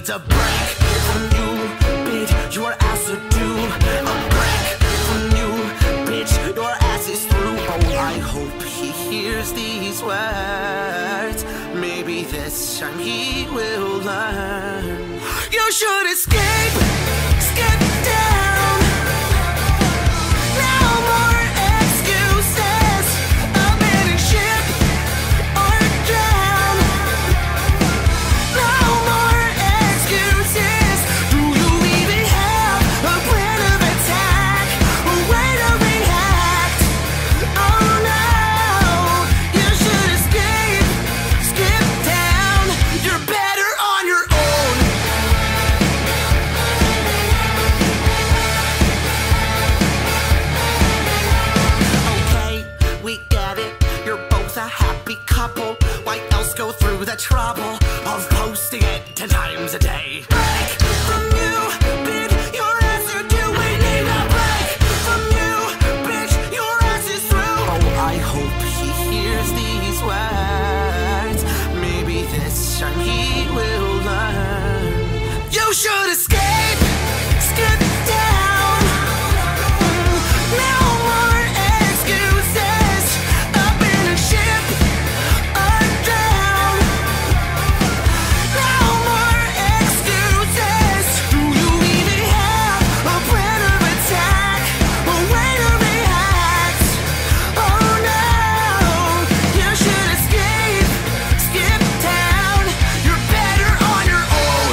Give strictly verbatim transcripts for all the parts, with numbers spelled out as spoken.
a break from you, bitch, your ass a dude. A break from you, bitch, your ass is through. Oh, I hope he hears these words. Maybe this time he will learn. You should escape, skip down. No more excuses. Abandon ship or drown. No more excuses. Do you even have a plan of attack? A way to react? Oh no, you should escape, skip down. You're better on your own. Okay, we get it. You're both a happy couple. Why else go through the trouble of posting it ten times a day? Break from you, bitch, your ass are due. We need a break from you, bitch, your ass is through. Oh, I hope he hears these words. Maybe this time he will learn. You should escape, skip down. No more excuses. Abandon ship or drown. No more excuses. Do you even have a plan of attack? A way to react? Oh no, you should escape, skip down. You're better on your own.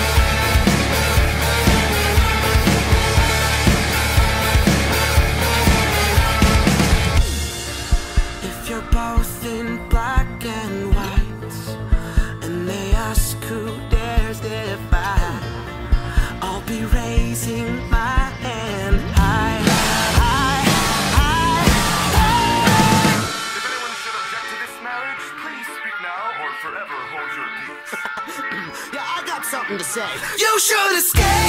If you're both in black and white, and they ask who dares defy, I'll be raising my hand high, high, high, high. If anyone should object to this marriage, please speak now or forever hold your peace. Yeah, I got something to say. You should escape.